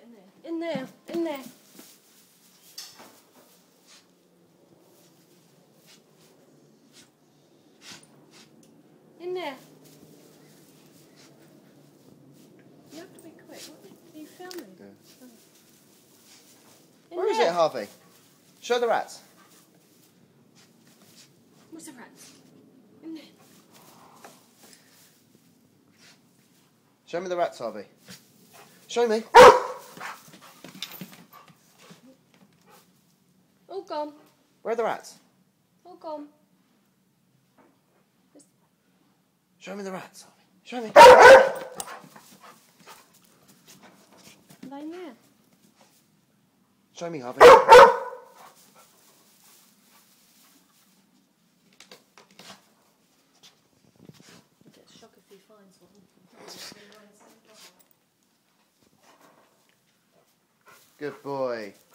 in there. In there. In there. You have to be quick. What are you filming? Yeah. Oh. Where is it, Harvey? Show the rats. Where's the rats? In there. Show me the rats, Harvey. Show me. All gone. Where are the rats? All gone. Show me the rats, Harvey. Show me. Laying there. Show me, Harvey. Shock if he finds one. Good boy.